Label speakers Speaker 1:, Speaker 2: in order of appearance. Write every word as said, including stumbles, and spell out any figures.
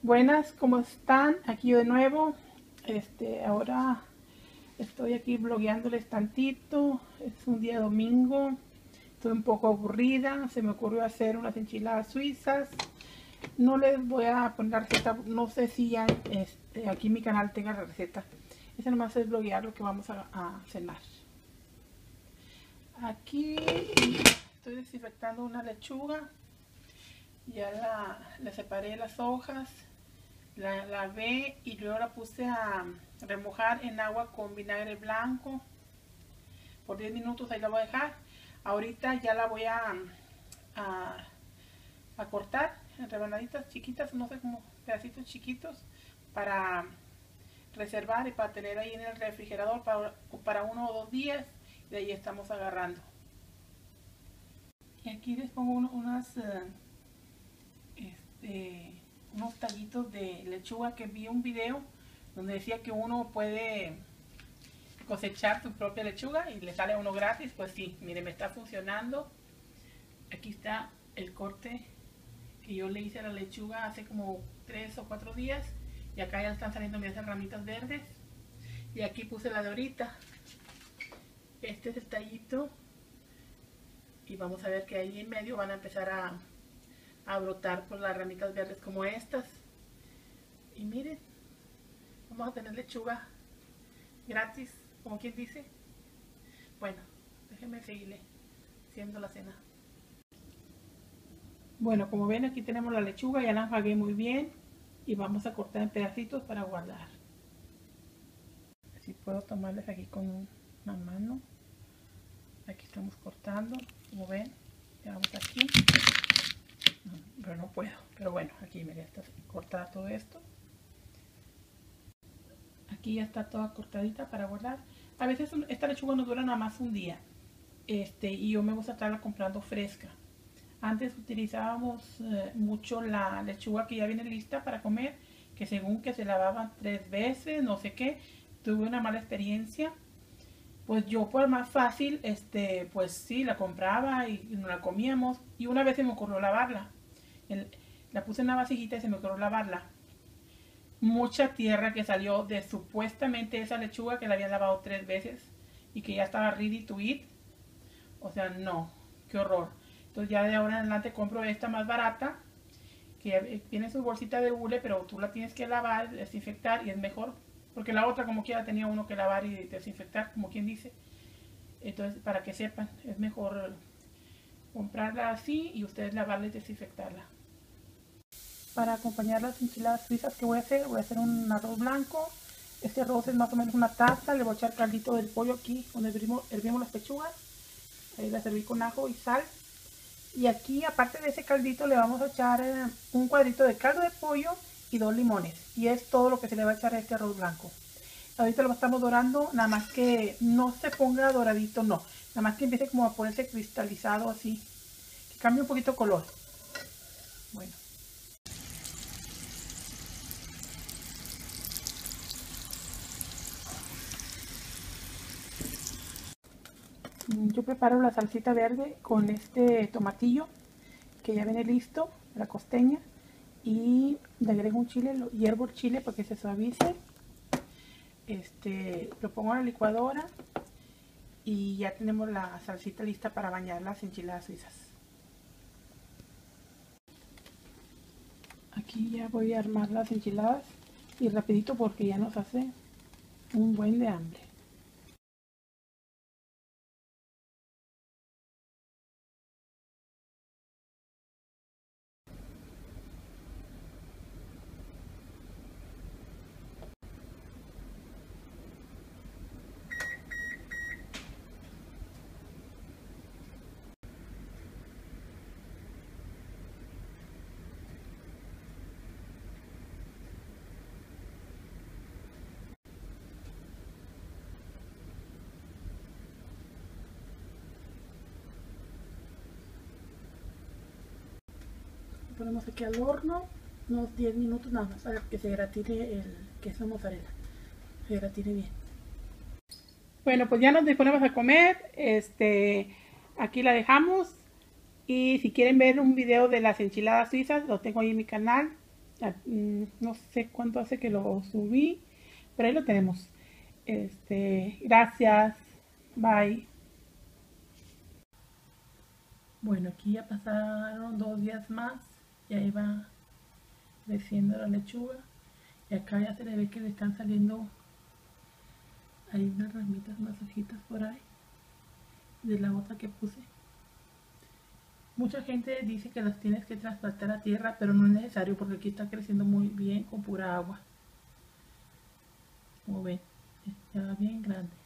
Speaker 1: Buenas, ¿cómo están? Aquí yo de nuevo. Este, ahora estoy aquí blogueándoles tantito. Es un día domingo. Estoy un poco aburrida. Se me ocurrió hacer unas enchiladas suizas. No les voy a poner receta. No sé si ya este, aquí en mi canal tenga la receta. Ese nomás es bloguear lo que vamos a, a cenar. Aquí estoy desinfectando una lechuga. Ya la, le separé las hojas. La lavé y luego la puse a remojar en agua con vinagre blanco por diez minutos. Ahí la voy a dejar. Ahorita ya la voy a, a, a cortar en rebanaditas chiquitas, no sé, como pedacitos chiquitos, para reservar y para tener ahí en el refrigerador para, para uno o dos días. Y de ahí estamos agarrando. Y aquí les pongo uno, unas uh, este unos tallitos de lechuga, que vi un video donde decía que uno puede cosechar su propia lechuga y le sale a uno gratis. Pues sí, miren, me está funcionando. Aquí está el corte que yo le hice a la lechuga hace como tres o cuatro días, y acá ya están saliendo esas ramitas verdes. Y aquí puse la de ahorita. Este es el tallito, y vamos a ver que ahí en medio van a empezar a a brotar por las ramitas verdes como estas. Y miren, vamos a tener lechuga gratis, como quien dice. Bueno, déjenme seguirle haciendo la cena. Bueno, como ven, aquí tenemos la lechuga, ya la enjuagué muy bien y vamos a cortar en pedacitos para guardar. Así puedo tomarles aquí con una mano. Aquí estamos cortando, como ven, ya vamos aquí. No, pero no puedo, pero bueno, aquí me ya está cortada todo esto. Aquí ya está toda cortadita para guardar. A veces esta lechuga nos dura nada más un día, este, y yo me gusta estarla comprando fresca. Antes utilizábamos eh, mucho la lechuga que ya viene lista para comer, que según que se lavaban tres veces, no sé qué. Tuve una mala experiencia. Pues yo, por más fácil, este, pues sí, la compraba y nos la comíamos. Y una vez se me ocurrió lavarla. El, la puse en una vasijita y se me ocurrió lavarla. Mucha tierra que salió de supuestamente esa lechuga que la había lavado tres veces y que ya estaba ready to eat. O sea, no, qué horror. Entonces ya de ahora en adelante compro esta más barata, que tiene su bolsita de hule, pero tú la tienes que lavar, desinfectar, y es mejor. Porque la otra, como quiera, tenía uno que lavar y desinfectar, como quien dice. Entonces, para que sepan, es mejor comprarla así y ustedes lavarla y desinfectarla. Para acompañar las enchiladas suizas que voy a hacer, voy a hacer un arroz blanco. Este arroz es más o menos una taza. Le voy a echar caldito del pollo aquí, donde hervimos, hervimos las pechugas. Ahí la serví con ajo y sal. Y aquí, aparte de ese caldito, le vamos a echar eh, un cuadrito de caldo de pollo y dos limones. Y es todo lo que se le va a echar a este arroz blanco. Ahorita lo estamos dorando, nada más que no se ponga doradito, no. Nada más que empiece como a ponerse cristalizado así. Que cambie un poquito de color. Bueno. Yo preparo la salsita verde con este tomatillo que ya viene listo, la costeña. Y le agrego un chile, lo hiervo el chile para que se suavice. Este, lo pongo en la licuadora y ya tenemos la salsita lista para bañar las enchiladas suizas. Aquí ya voy a armar las enchiladas y rapidito porque ya nos hace un buen de hambre. Ponemos aquí al horno unos diez minutos nada más para que se gratine el queso mozzarella, se gratine bien. Bueno, pues ya nos disponemos a comer. Este, aquí la dejamos. Y si quieren ver un video de las enchiladas suizas, lo tengo ahí en mi canal. Ah, mm, no sé cuánto hace que lo subí, pero ahí lo tenemos. Este, gracias. Bye. Bueno, aquí ya pasaron dos días más. Ya iba creciendo la lechuga. Y acá ya se le ve que le están saliendo, hay unas ramitas, unas hojitas por ahí de la otra que puse. Mucha gente dice que las tienes que trasplantar a tierra, pero no es necesario porque aquí está creciendo muy bien con pura agua. Como ven, está bien grande.